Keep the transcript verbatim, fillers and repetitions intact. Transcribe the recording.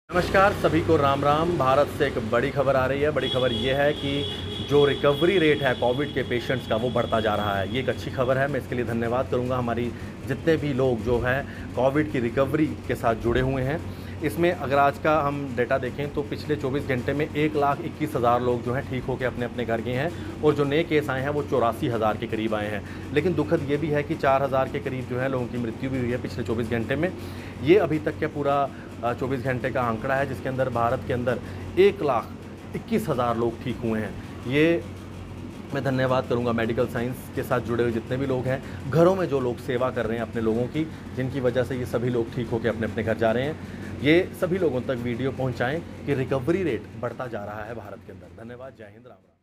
नमस्कार सभी को राम राम। भारत से एक बड़ी खबर आ रही है। बड़ी खबर ये है कि जो रिकवरी रेट है कोविड के पेशेंट्स का वो बढ़ता जा रहा है। ये एक अच्छी खबर है। मैं इसके लिए धन्यवाद करूंगा हमारी जितने भी लोग जो हैं कोविड की रिकवरी के साथ जुड़े हुए हैं। इसमें अगर आज का हम डेटा देखें तो पिछले चौबीस घंटे में एक लाख इक्कीस हज़ार लोग जो हैं ठीक होकर अपने अपने घर गए हैं और जो नए केस आए हैं वो चौरासी हज़ार के करीब आए हैं। लेकिन दुखद ये भी है कि चार हज़ार के करीब जो है लोगों की मृत्यु भी हुई है पिछले चौबीस घंटे में। ये अभी तक का पूरा चौबीस घंटे का आंकड़ा है जिसके अंदर भारत के अंदर एक लाख इक्कीस हज़ार लोग ठीक हुए हैं। ये मैं धन्यवाद करूंगा मेडिकल साइंस के साथ जुड़े हुए जितने भी लोग हैं, घरों में जो लोग सेवा कर रहे हैं अपने लोगों की, जिनकी वजह से ये सभी लोग ठीक होकर अपने अपने घर जा रहे हैं। ये सभी लोगों तक वीडियो पहुंचाएं कि रिकवरी रेट बढ़ता जा रहा है भारत के अंदर। धन्यवाद। जय हिंद। राम राम।